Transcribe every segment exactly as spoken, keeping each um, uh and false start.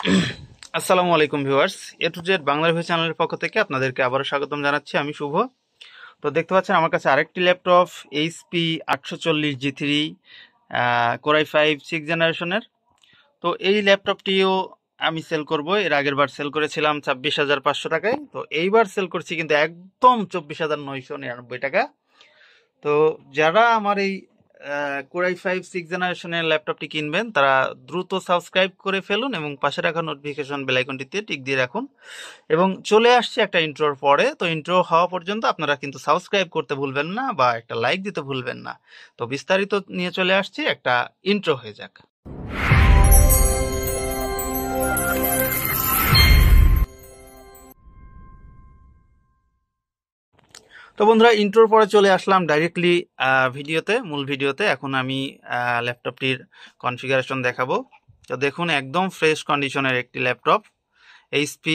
আসসালামু আলাইকুম viewers, A to Z Bangla review চ্যানেলের পক্ষ থেকে আপনাদেরকে আবারও স্বাগতম জানাচ্ছি। আমি শুভ। তো দেখতে পাচ্ছেন আমার কাছে আরেকটি ল্যাপটপ এইচপি আটশো চল্লিশ G three core i five six জেনারেশনের। তো এই ল্যাপটপটিও আমি সেল করব। এর আগের বার সেল করেছিলাম ছাব্বিশ হাজার পাঁচশো টাকায়, তো এইবার সেল করছি কিন্তু একদম চব্বিশ হাজার নয়শো নিরানব্বই টাকা। তো যারা আমার এই কোরাই ফাইভ সিক্স জেনারেশনের ল্যাপটপটি কিনবেন তারা দ্রুত সাবস্ক্রাইব করে ফেলুন এবং পাশে রাখা নোটিফিকেশন বেল আইকনটিতে টিক দিয়ে রাখুন। এবং চলে আসছে একটা ইন্ট্রোর পরে, তো ইন্ট্রো হওয়া পর্যন্ত আপনারা কিন্তু সাবস্ক্রাইব করতে ভুলবেন না বা একটা লাইক দিতে ভুলবেন না। তো বিস্তারিত নিয়ে চলে আসছি, একটা ইন্ট্রো হয়ে যাক। তো বন্ধুরা, ইন্ট্রোর পরে চলে আসলাম ডাইরেক্টলি ভিডিওতে, মূল ভিডিওতে। এখন আমি ল্যাপটপটির কনফিগারেশন দেখাবো। তো দেখুন, একদম ফ্রেশ কন্ডিশনের একটি ল্যাপটপ, এইচপি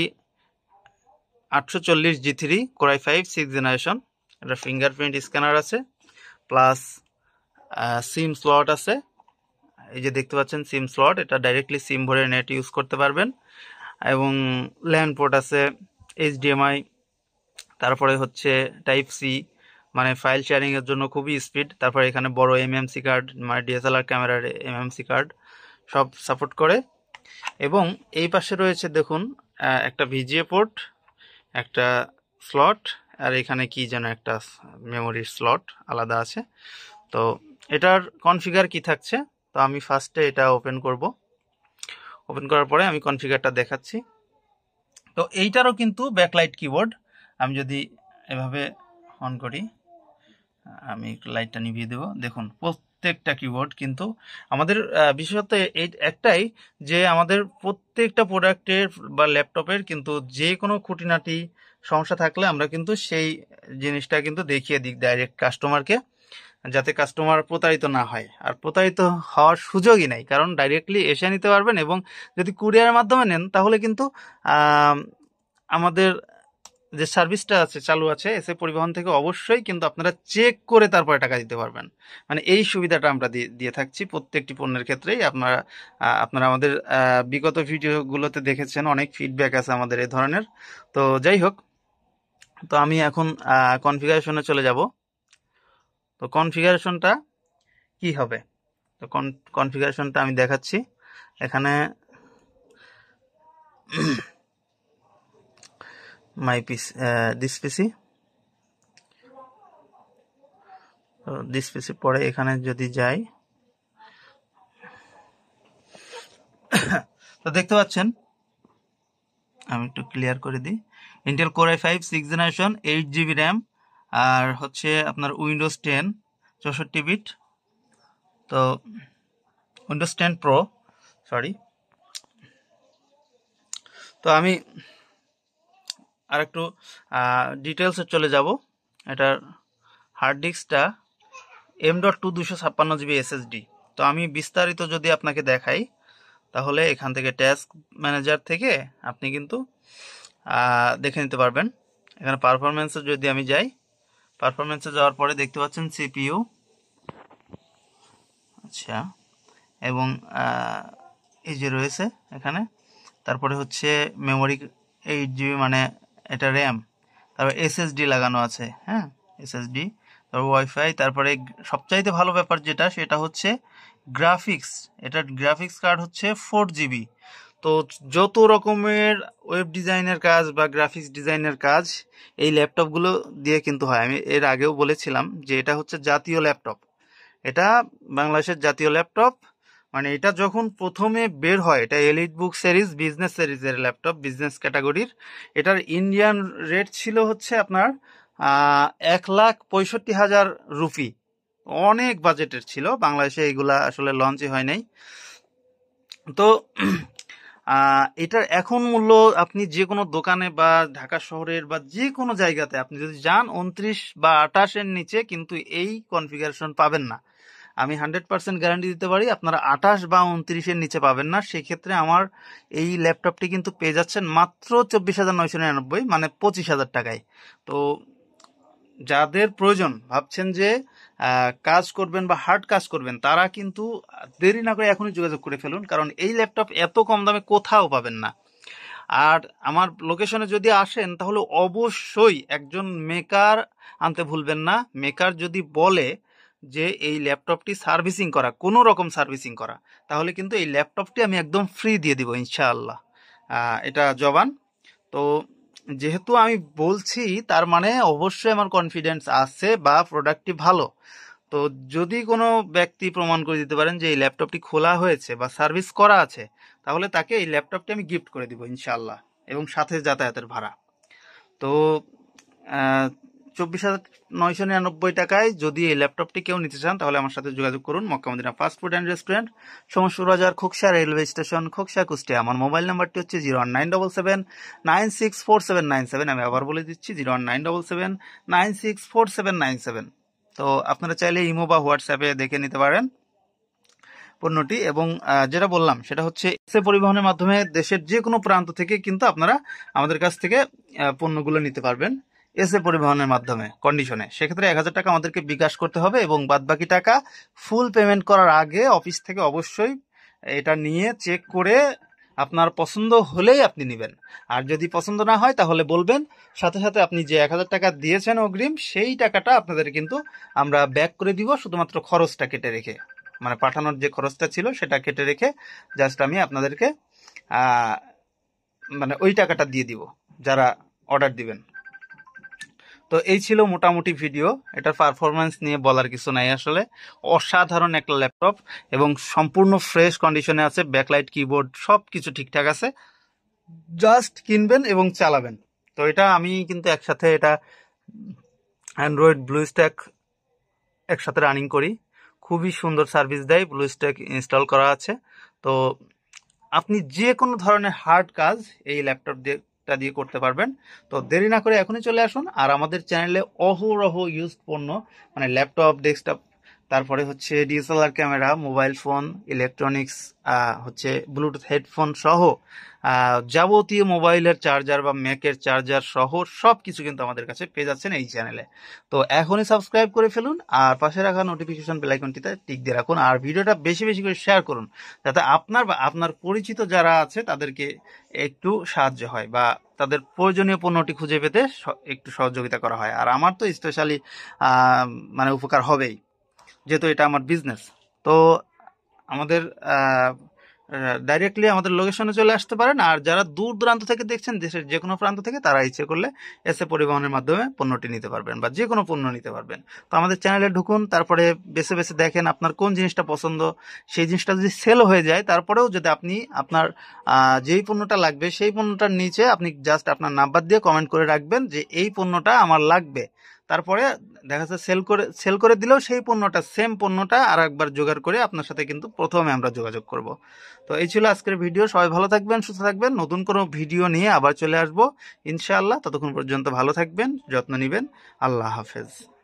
আটশো চল্লিশ G three core i five six generation. এটা ফিঙ্গারপ্রিন্ট স্ক্যানার আছে, প্লাস সিম স্লট আছে। এই যে দেখতে পাচ্ছেন সিম স্লট, এটা ডাইরেক্টলি সিম ভরে নেট ইউজ করতে পারবেন। এবং ল্যান্ড পোর্ট আছে, এইচডিএমআই, তারপরে হচ্ছে টাইপ সি, মানে ফাইল শেয়ারিং এর জন্য খুবই স্পিড। তারপরে এখানে বড় এমএমসি কার্ড, মানে ডিএসএলআর ক্যামেরার এমএমসি কার্ড সব সাপোর্ট করে। এবং এই পাশে রয়েছে দেখুন একটা ভিজিএ পোর্ট, একটা স্লট, আর এখানে কি যেন একটা মেমোরির স্লট আলাদা আছে। তো এটার কনফিগার কি থাকছে, তো আমি ফার্স্টে এটা ওপেন করব। ওপেন করার পরে আমি কনফিগারটা দেখাচ্ছি। তো এইটারও কিন্তু ব্যাকলাইট কিবোর্ড। আমি যদি এভাবে অন করি, আমি একটু লাইটটা নিভিয়ে দেব। দেখুন প্রত্যেকটা কিবোর্ড কিন্তু আমাদের বিশেষত এই একটাই যে আমাদের প্রত্যেকটা প্রোডাক্টের বা ল্যাপটপের কিন্তু যে কোনো খুঁটিনাটি সমস্যা থাকলে আমরা কিন্তু সেই জিনিসটা কিন্তু দেখিয়ে দিই ডাইরেক্ট কাস্টমারকে, যাতে কাস্টমার প্রতারিত না হয়। আর প্রতারিত হওয়ার সুযোগই নাই, কারণ ডাইরেক্টলি এসে নিতে পারবেন। এবং যদি কুরিয়ারের মাধ্যমে নেন তাহলে কিন্তু আমাদের যে সার্ভিসটা আছে চালু আছে এসে পরিবহন থেকে, অবশ্যই কিন্তু আপনারা চেক করে তারপরে টাকা দিতে পারবেন। মানে এই সুবিধাটা আমরা দিয়ে থাকছি প্রত্যেকটি পণ্যের ক্ষেত্রেই। আপনারা আপনারা আমাদের বিগত ভিডিওগুলোতে দেখেছেন, অনেক ফিডব্যাক আছে আমাদের এই ধরনের। তো যাই হোক, তো আমি এখন কনফিগারেশনে চলে যাব। তো কনফিগারেশনটা কি হবে, তো কনফিগারেশনটা আমি দেখাচ্ছি। এখানে মাই পিসি, দিস পিসি, দিস পিসি পরে এখানে যদি যাই, তো দেখতে পাচ্ছেন, আমি একটু ক্লিয়ার করে দিই। Intel core i five six generation, eight GB RAM, আর হচ্ছে আপনার উইন্ডোজ টেন চৌষট্টি বিট। তো উইন্ডোজ টেন প্রো, সরি। তো আমি আর একটু ডিটেলসে চলে যাব। এটার হার্ড ডিস্কটা এম ডট টু দুশো ছাপ্পান্ন জিবি এসএসডি। তো আমি বিস্তারিত যদি আপনাকে দেখাই, তাহলে এখান থেকে টাস্ক ম্যানেজার থেকে আপনি কিন্তু দেখে নিতে পারবেন। এখানে পারফরমেন্সে যদি আমি যাই, পারফরমেন্সে যাওয়ার পরে দেখতে পাচ্ছেন সিপিইউ, আচ্ছা, এবং এই যে রয়েছে এখানে। তারপরে হচ্ছে মেমোরি এইট জিবি, মানে এটা র্যাম। তারপর এসএসডি লাগানো আছে, হ্যাঁ এসএসডি। তারপর ওয়াইফাই। তারপরে সবচাইতে ভালো ব্যাপার যেটা, সেটা হচ্ছে গ্রাফিক্স। এটার গ্রাফিক্স কার্ড হচ্ছে ফোর জিবি। তো যত রকমের ওয়েব ডিজাইনের কাজ বা গ্রাফিক্স ডিজাইনের কাজ এই ল্যাপটপগুলো দিয়ে কিন্তু হয়। আমি এর আগেও বলেছিলাম যে এটা হচ্ছে জাতীয় ল্যাপটপ, এটা বাংলাদেশের জাতীয় ল্যাপটপ। মানে এটা যখন প্রথমে বের হয়, এটা এলিটবুক সিরিজ, বিজনেস সিরিজের ল্যাপটপ, বিজনেস ক্যাটাগরির। এটার ইন্ডিয়ান রেট ছিল হচ্ছে আপনার এক লাখ পঁয়ষট্টি হাজার রুপি, অনেক বাজেটের ছিল। বাংলাদেশে এগুলা আসলে লঞ্চই হয় নাই। তো এটার এখন মূল্য আপনি যে কোনো দোকানে বা ঢাকা শহরের বা যে কোনো জায়গাতে আপনি যদি যান, উনত্রিশ বা আঠাশের নিচে কিন্তু এই কনফিগারেশন পাবেন না। আমি হান্ড্রেড পার্সেন্ট গ্যারান্টি দিতে পারি, আপনারা আঠাশ বা উনত্রিশের নিচে পাবেন না। সেক্ষেত্রে আমার এই ল্যাপটপটি কিন্তু পেয়ে যাচ্ছেন মাত্র চব্বিশ হাজার নয়শো নিরানব্বই, মানে পঁচিশ হাজার টাকায়। তো যাদের প্রয়োজন, ভাবছেন যে কাজ করবেন বা হার্ড কাজ করবেন, তারা কিন্তু দেরি না করে এখনই যোগাযোগ করে ফেলুন, কারণ এই ল্যাপটপ এত কম দামে কোথাও পাবেন না। আর আমার লোকেশনে যদি আসেন তাহলে অবশ্যই একজন মেকার আনতে ভুলবেন না। মেকার যদি বলে যে এই ল্যাপটপটি সার্ভিসিং করা, কোনো রকম সার্ভিসিং করা, তাহলে কিন্তু এই ল্যাপটপটি আমি একদম ফ্রি দিয়ে দিব ইনশাআল্লাহ। এটা জবান। তো যেহেতু আমি বলছি, তার মানে অবশ্যই আমার কনফিডেন্স আছে বা প্রোডাক্টটি ভালো। তো যদি কোনো ব্যক্তি প্রমাণ করে দিতে পারেন যে এই ল্যাপটপটি খোলা হয়েছে বা সার্ভিস করা আছে, তাহলে তাকে এই ল্যাপটপটি আমি গিফট করে দিব ইনশাআল্লাহ, এবং সাথে যাতায়াতের ভাড়া। তো চব্বিশ হাজার নয়শো নিরানব্বই টাকায় যদি এই ল্যাপটপটি কেউ নিতে চান, তাহলে আমার সাথে যোগাযোগ করুন। Mecca Medina fast food and restaurant, সমস্যা বাজার, খোকসা রেলওয়ে স্টেশন, খোকসা, কুষ্টিয়া। আমার মোবাইল নাম্বারটি হচ্ছে zero one nine double seven nine six four seven nine seven. আমি আবার বলে দিচ্ছি, zero one nine double seven nine six four seven nine seven. তো আপনারা চাইলে ইমো বা হোয়াটসঅ্যাপে দেখে নিতে পারেন পণ্যটি। এবং যেটা বললাম সেটা হচ্ছে এসএ পরিবহনের মাধ্যমে দেশের যে কোনো প্রান্ত থেকে কিন্তু আপনারা আমাদের কাছ থেকে পণ্যগুলো নিতে পারবেন এসএ পরিবহনের মাধ্যমে কন্ডিশনে। সেক্ষেত্রে এক হাজার টাকা আমাদেরকে বিকাশ করতে হবে, এবং বাদ বাকি টাকা ফুল পেমেন্ট করার আগে অফিস থেকে অবশ্যই এটা নিয়ে চেক করে আপনার পছন্দ হলেই আপনি নেবেন। আর যদি পছন্দ না হয় তাহলে বলবেন, সাথে সাথে আপনি যে এক হাজার টাকা দিয়েছেন অগ্রিম, সেই টাকাটা আপনাদের কিন্তু আমরা ব্যাক করে দিব, শুধুমাত্র খরচটা কেটে রেখে, মানে পাঠানোর যে খরচটা ছিল সেটা কেটে রেখে জাস্ট আমি আপনাদেরকে মানে ওই টাকাটা দিয়ে দিব যারা অর্ডার দিবেন। তো এই ছিল মোটামুটি ভিডিও। এটার পারফরমেন্স নিয়ে বলার কিছু নাই, আসলে অসাধারণ একটা ল্যাপটপ এবং সম্পূর্ণ ফ্রেশ কন্ডিশনে আছে। ব্যাকলাইট, কিবোর্ড সব কিছু ঠিকঠাক আছে, জাস্ট কিনবেন এবং চালাবেন। তো এটা আমি কিন্তু একসাথে এটা অ্যান্ড্রয়েড ব্লু স্ট্যাক একসাথে রানিং করি, খুবই সুন্দর সার্ভিস দেয়, ব্লু স্ট্যাক ইনস্টল করা আছে। তো আপনি যে কোনো ধরনের হার্ড কাজ এই ল্যাপটপ দিয়ে দিয়ে করতে পারবেন। তো দেরি না করে এখনই চলে আসুন। আর আমাদের চ্যানেলে অহরহ ইউজ পণ্য, মানে ল্যাপটপ, ডেস্কটপ, তারপরে হচ্ছে DSLR camera, mobile phone, electronics, হচ্ছে ব্লুটুথ হেডফোন সহ যাবতীয় মোবাইলের চার্জার বা ম্যাকের চার্জার সহ সব কিছু কিন্তু আমাদের কাছে পেয়ে যাচ্ছেন এই চ্যানেলে। তো এখনই সাবস্ক্রাইব করে ফেলুন, আর পাশে রাখা নোটিফিকেশন বেল আইকনটিতে টিক দিয়ে রাখুন, আর ভিডিওটা বেশি বেশি করে শেয়ার করুন, যাতে আপনার বা আপনার পরিচিত যারা আছে তাদেরকে একটু সাহায্য হয় বা তাদের প্রয়োজনীয় পণ্যটি খুঁজে পেতে একটু সহযোগিতা করা হয়। আর আমার তো স্পেশালি মানে উপকার হবেই, যেহেতু এটা আমার বিজনেস। তো আমাদের ডাইরেক্টলি আমাদের লোকেশনে চলে আসতে পারেন। আর যারা দূর দূরান্ত থেকে দেখছেন, দেশের যে কোনো প্রান্ত থেকে, তারা ইচ্ছে করলে এসএ পরিবহনের মাধ্যমে পণ্যটি নিতে পারবেন বা যে কোনো পণ্য নিতে পারবেন। তো আমাদের চ্যানেলে ঢুকুন, তারপরে বেছে বেছে দেখেন আপনার কোন জিনিসটা পছন্দ। সেই জিনিসটা যদি সেল হয়ে যায়, তারপরেও যদি আপনি আপনার যেই পণ্যটা লাগবে সেই পণ্যটার নিচে আপনি জাস্ট আপনার নাম্বার দিয়ে কমেন্ট করে রাখবেন যে এই পণ্যটা আমার লাগবে। তারপরে দেখা যাচ্ছে সেল করে সেল করে দিলেও সেই পণ্যটা, সেম পণ্যটা আর একবার জোগাড় করে আপনার সাথে কিন্তু প্রথমে আমরা যোগাযোগ করব। তো এই ছিল আজকের ভিডিও। সবাই ভালো থাকবেন, সুস্থ থাকবেন। নতুন কোনো ভিডিও নিয়ে আবার চলে আসবো ইনশাআল্লাহ। ততক্ষণ পর্যন্ত ভালো থাকবেন, যত্ন নেবেন। আল্লাহ হাফেজ।